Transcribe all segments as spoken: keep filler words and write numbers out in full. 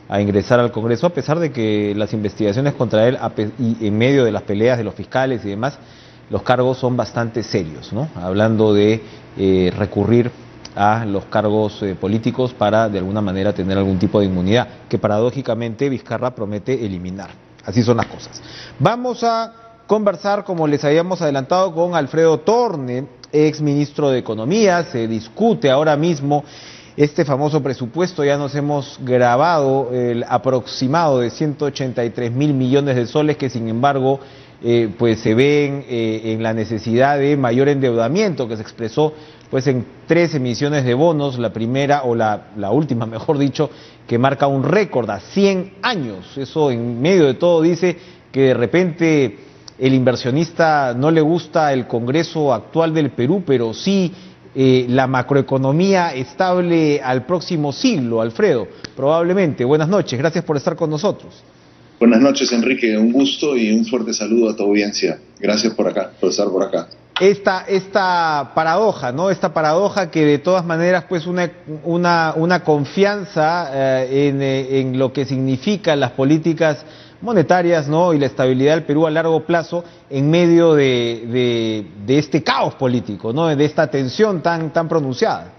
a ingresar al Congreso, a pesar de que las investigaciones contra él, y en medio de las peleas de los fiscales y demás, los cargos son bastante serios, ¿no? Hablando de eh, recurrir a los cargos eh, políticos para de alguna manera tener algún tipo de inmunidad, que paradójicamente Vizcarra promete eliminar. Así son las cosas. Vamos a conversar, como les habíamos adelantado, con Alfredo Torne, ex ministro de Economía. Se discute ahora mismo este famoso presupuesto. Ya nos hemos grabado el aproximado de ciento ochenta y tres mil millones de soles que, sin embargo, eh, pues se ven eh, en la necesidad de mayor endeudamiento, que se expresó pues en tres emisiones de bonos, la primera o la, la última, mejor dicho, que marca un récord a cien años. Eso, en medio de todo, dice que de repente el inversionista no le gusta el Congreso actual del Perú, pero sí eh, la macroeconomía estable al próximo siglo. Alfredo, probablemente. Buenas noches, gracias por estar con nosotros. Buenas noches, Enrique, un gusto y un fuerte saludo a tu audiencia. Gracias por acá, por estar por acá. Esta, esta paradoja, ¿no? Esta paradoja que de todas maneras, pues una, una, una confianza eh, en, eh, en lo que significan las políticas monetarias, ¿no? Y la estabilidad del Perú a largo plazo en medio de, de, de este caos político, ¿no? De esta tensión tan, tan pronunciada.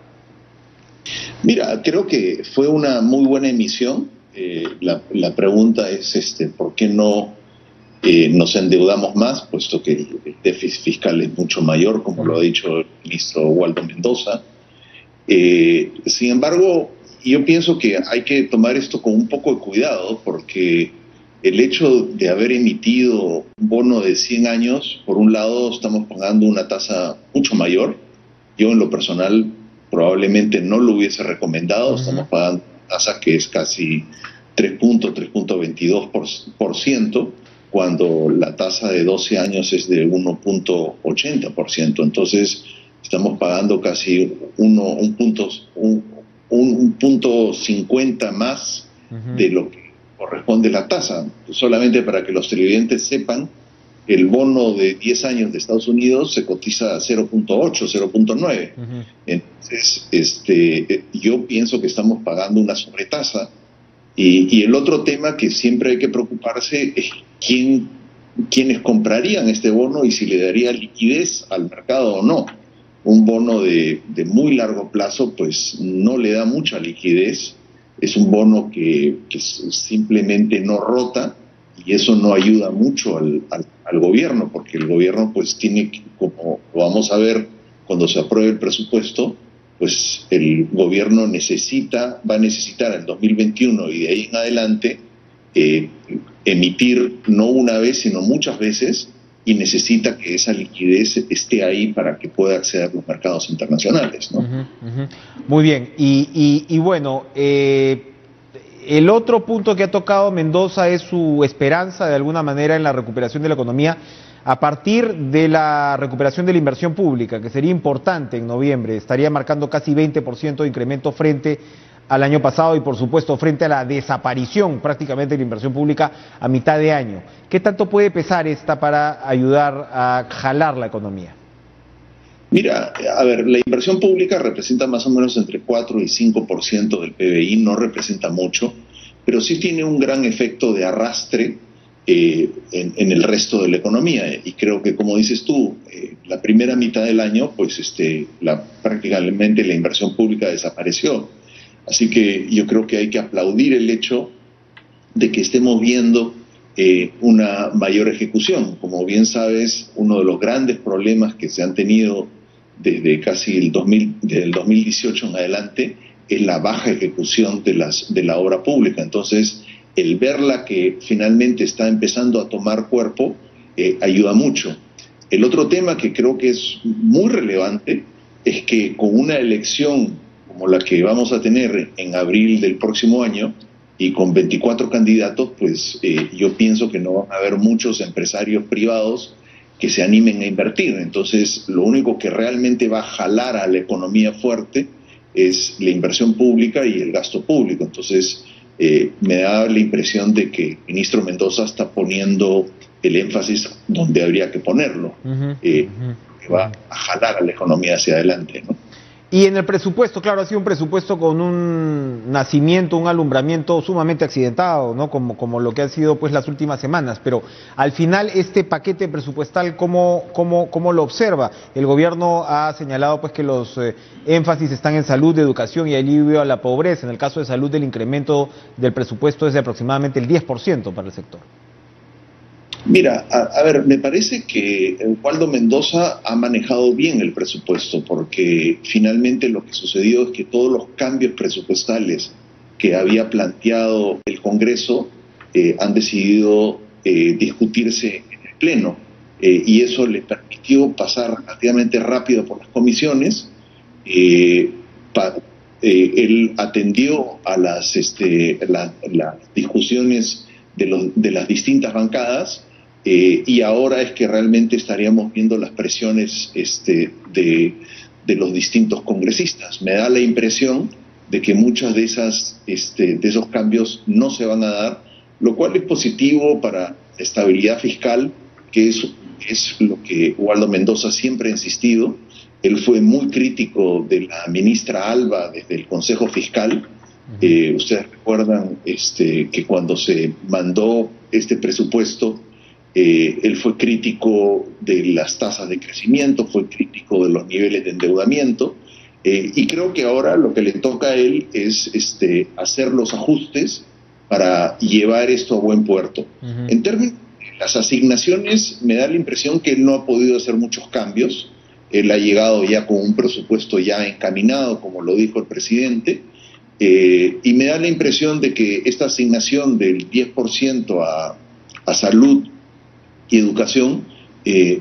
Mira, creo que fue una muy buena emisión. Eh, la, la pregunta es, este, ¿por qué no eh, nos endeudamos más? Puesto que el déficit fiscal es mucho mayor, como lo ha dicho el ministro Waldo Mendoza. Eh, sin embargo, yo pienso que hay que tomar esto con un poco de cuidado, porque el hecho de haber emitido un bono de cien años, por un lado estamos pagando una tasa mucho mayor. Yo en lo personal probablemente no lo hubiese recomendado. Uh-huh. Estamos pagando una tasa que es casi tres punto veintidós por ciento, cuando la tasa de doce años es de uno punto ochenta por ciento. Entonces estamos pagando casi uno, un, punto, un, un punto cincuenta más uh-huh. de lo que corresponde la tasa. Solamente para que los televidentes sepan, el bono de diez años de Estados Unidos se cotiza a cero punto ocho, cero punto nueve. Uh-huh. Entonces, este, yo pienso que estamos pagando una sobretasa. Y, y el otro tema que siempre hay que preocuparse es quién, quiénes comprarían este bono y si le daría liquidez al mercado o no. Un bono de, de muy largo plazo pues no le da mucha liquidez. Es un bono que, que simplemente no rota, y eso no ayuda mucho al, al, al gobierno, porque el gobierno pues tiene, como lo vamos a ver cuando se apruebe el presupuesto, pues el gobierno necesita, va a necesitar en dos mil veintiuno y de ahí en adelante eh, emitir no una vez sino muchas veces, y necesita que esa liquidez esté ahí para que pueda acceder a los mercados internacionales, ¿no? Uh-huh, uh-huh. Muy bien, y, y, y bueno, eh, el otro punto que ha tocado Mendoza es su esperanza de alguna manera en la recuperación de la economía a partir de la recuperación de la inversión pública, que sería importante en noviembre. Estaría marcando casi veinte por ciento de incremento frente al año pasado y, por supuesto, frente a la desaparición prácticamente de la inversión pública a mitad de año. ¿Qué tanto puede pesar esta para ayudar a jalar la economía? Mira, a ver, la inversión pública representa más o menos entre cuatro y cinco por ciento del P B I, no representa mucho, pero sí tiene un gran efecto de arrastre eh, en, en el resto de la economía. Y creo que, como dices tú, eh, la primera mitad del año, pues este, la, prácticamente la inversión pública desapareció. Así que yo creo que hay que aplaudir el hecho de que estemos viendo eh, una mayor ejecución. Como bien sabes, uno de los grandes problemas que se han tenido desde casi el dos mil, del dos mil dieciocho en adelante es la baja ejecución de, las, de la obra pública. Entonces, el verla que finalmente está empezando a tomar cuerpo eh, ayuda mucho. El otro tema que creo que es muy relevante es que con una elección como la que vamos a tener en abril del próximo año y con veinticuatro candidatos, pues eh, yo pienso que no van a haber muchos empresarios privados que se animen a invertir. Entonces, lo único que realmente va a jalar a la economía fuerte es la inversión pública y el gasto público. Entonces, eh, me da la impresión de que el ministro Mendoza está poniendo el énfasis donde habría que ponerlo, uh-huh, eh, uh-huh. que va a jalar a la economía hacia adelante, ¿no? Y en el presupuesto, claro, ha sido un presupuesto con un nacimiento, un alumbramiento sumamente accidentado, ¿no? Como, como lo que han sido pues las últimas semanas. Pero al final este paquete presupuestal, ¿cómo, cómo, cómo lo observa? El gobierno ha señalado pues que los eh, énfasis están en salud, educación y alivio a la pobreza. En el caso de salud, el incremento del presupuesto es de aproximadamente el diez por ciento para el sector. Mira, a, a ver, me parece que Waldo Mendoza ha manejado bien el presupuesto, porque finalmente lo que sucedió es que todos los cambios presupuestales que había planteado el Congreso eh, han decidido eh, discutirse en el Pleno, eh, y eso le permitió pasar relativamente rápido por las comisiones. Eh, pa, eh, él atendió a las, este, la, las discusiones de, los, de las distintas bancadas. Eh, y ahora es que realmente estaríamos viendo las presiones este, de, de los distintos congresistas. Me da la impresión de que muchos de, esas, este, de esos cambios no se van a dar, lo cual es positivo para estabilidad fiscal, que es, es lo que Waldo Mendoza siempre ha insistido. Él fue muy crítico de la ministra Alba desde el Consejo Fiscal. Eh, ustedes recuerdan este, que cuando se mandó este presupuesto, Eh, él fue crítico de las tasas de crecimiento, fue crítico de los niveles de endeudamiento, eh, y creo que ahora lo que le toca a él es este, hacer los ajustes para llevar esto a buen puerto. Uh-huh. En términos de las asignaciones, me da la impresión que él no ha podido hacer muchos cambios. Él ha llegado ya con un presupuesto ya encaminado, como lo dijo el presidente, eh, y me da la impresión de que esta asignación del diez por ciento a, a salud y educación eh,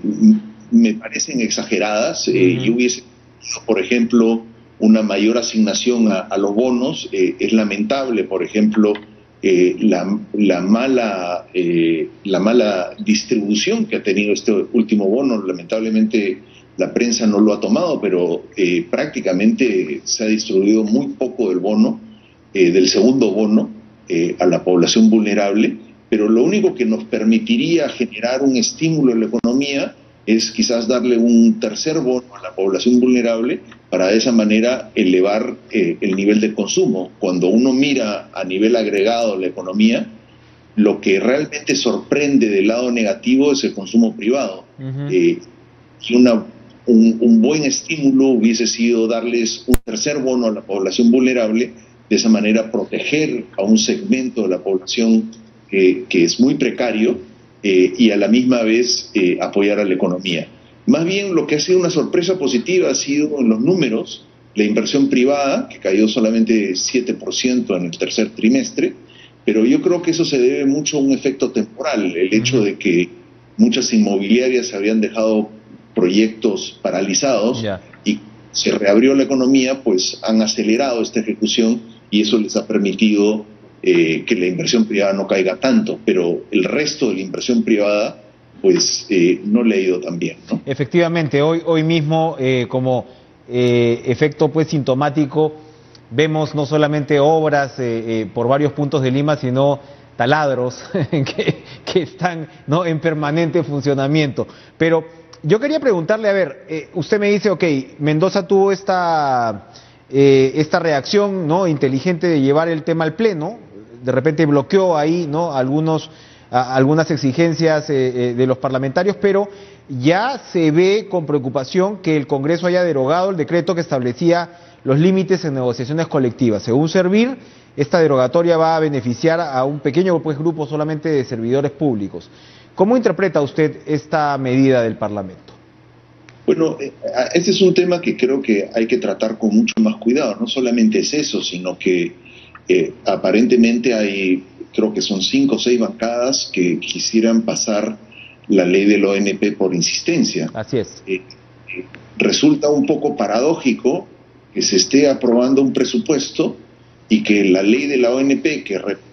me parecen exageradas. Eh, uh-huh. Yo hubiese, por ejemplo, una mayor asignación a, a los bonos. Eh, es lamentable, por ejemplo, eh, la, la, mala, eh, la mala distribución que ha tenido este último bono. Lamentablemente la prensa no lo ha tomado, pero eh, prácticamente se ha distribuido muy poco del bono, eh, del segundo bono, eh, a la población vulnerable. Pero lo único que nos permitiría generar un estímulo en la economía es quizás darle un tercer bono a la población vulnerable para de esa manera elevar eh, el nivel de consumo. Cuando uno mira a nivel agregado la economía, lo que realmente sorprende del lado negativo es el consumo privado. Uh-huh. eh, y una, un, un buen estímulo hubiese sido darles un tercer bono a la población vulnerable, de esa manera proteger a un segmento de la población Eh, que es muy precario, eh, y a la misma vez eh, apoyar a la economía. Más bien lo que ha sido una sorpresa positiva ha sido en los números, la inversión privada, que cayó solamente siete por ciento en el tercer trimestre, pero yo creo que eso se debe mucho a un efecto temporal, el hecho de que muchas inmobiliarias habían dejado proyectos paralizados, yeah. y se reabrió la economía, pues han acelerado esta ejecución y eso les ha permitido Eh, que la inversión privada no caiga tanto, pero el resto de la inversión privada pues eh, no le ha ido tan bien, ¿no? Efectivamente, hoy, hoy mismo eh, como eh, efecto pues sintomático vemos no solamente obras eh, eh, por varios puntos de Lima, sino taladros que, que están, ¿no?, en permanente funcionamiento. Pero yo quería preguntarle, a ver, eh, usted me dice, ok, Mendoza tuvo esta, eh, esta reacción, ¿no?, inteligente de llevar el tema al Pleno. De repente bloqueó ahí, ¿no?, algunos, a, algunas exigencias eh, eh, de los parlamentarios, pero ya se ve con preocupación que el Congreso haya derogado el decreto que establecía los límites en negociaciones colectivas. Según Servir, esta derogatoria va a beneficiar a un pequeño pues, grupo solamente de servidores públicos. ¿Cómo interpreta usted esta medida del Parlamento? Bueno, este es un tema que creo que hay que tratar con mucho más cuidado. No solamente es eso, sino que Eh, aparentemente hay, creo que son cinco o seis bancadas que quisieran pasar la ley del O N P por insistencia. Así es. Eh, eh, resulta un poco paradójico que se esté aprobando un presupuesto y que la ley de la O N P, que re,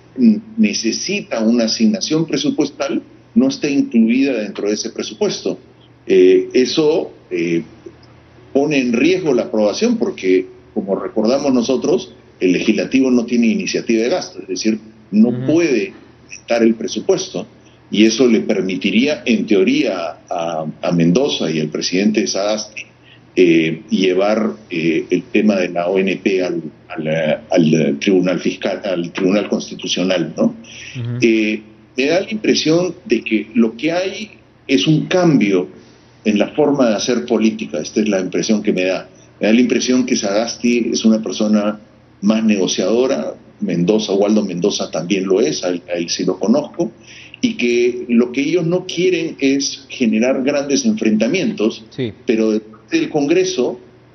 necesita una asignación presupuestal, no esté incluida dentro de ese presupuesto. Eh, eso eh, pone en riesgo la aprobación porque, como recordamos nosotros, el legislativo no tiene iniciativa de gasto, es decir, no uh-huh. puede aumentar el presupuesto, y eso le permitiría, en teoría, a, a Mendoza y al presidente Sagasti eh, llevar eh, el tema de la O N P al, al, al Tribunal Fiscal, al Tribunal Constitucional, ¿no? Uh-huh. eh, me da la impresión de que lo que hay es un cambio en la forma de hacer política. Esta es la impresión que me da. Me da la impresión que Sagasti es una persona más negociadora, Mendoza, Waldo Mendoza también lo es, a él, a él sí lo conozco, y que lo que ellos no quieren es generar grandes enfrentamientos, sí. Pero del Congreso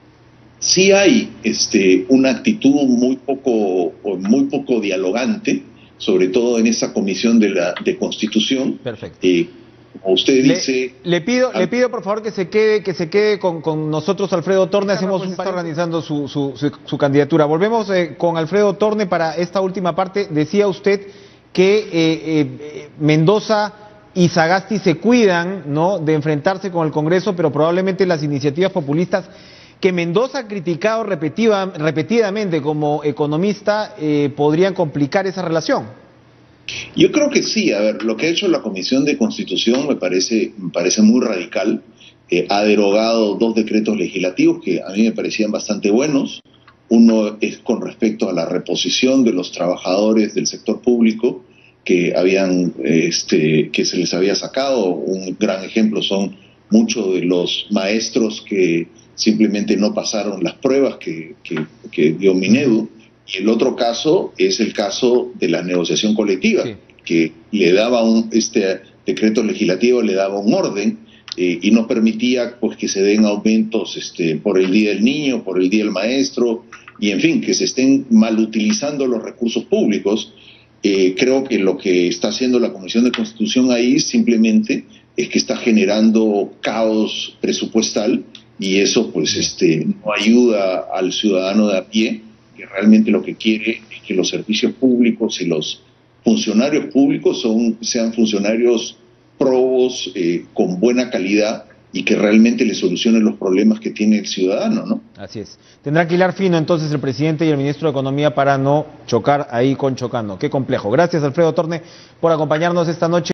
sí hay este, una actitud muy poco, muy poco dialogante, sobre todo en esa comisión de la de Constitución. Perfecto. Eh, como usted dice... Le, le pido, al... le pido por favor que se quede, que se quede con, con nosotros Alfredo Torne, hacemos un está organizando su, su, su, su candidatura. Volvemos eh, con Alfredo Torne para esta última parte. Decía usted que eh, eh, Mendoza y Sagasti se cuidan, ¿no?, de enfrentarse con el Congreso, pero probablemente las iniciativas populistas que Mendoza ha criticado repetida, repetidamente como economista eh, podrían complicar esa relación. Yo creo que sí. A ver, lo que ha hecho la Comisión de Constitución me parece, me parece muy radical. Eh, ha derogado dos decretos legislativos que a mí me parecían bastante buenos. Uno es con respecto a la reposición de los trabajadores del sector público que habían, este, que se les había sacado. Un gran ejemplo son muchos de los maestros que simplemente no pasaron las pruebas que, que, que dio Minedu. Y el otro caso es el caso de la negociación colectiva, sí. Que le daba un, este decreto legislativo le daba un orden eh, y no permitía pues que se den aumentos este, por el Día del Niño, por el Día del Maestro, y en fin, que se estén mal utilizando los recursos públicos. Eh, creo que lo que está haciendo la Comisión de Constitución ahí simplemente es que está generando caos presupuestal, y eso pues este, no ayuda al ciudadano de a pie, que realmente lo que quiere es que los servicios públicos y los funcionarios públicos son, sean funcionarios probos, eh, con buena calidad, y que realmente le solucionen los problemas que tiene el ciudadano, ¿no? Así es. Tendrá que hilar fino entonces el presidente y el ministro de Economía para no chocar ahí con chocando. Qué complejo. Gracias, Alfredo Torne, por acompañarnos esta noche.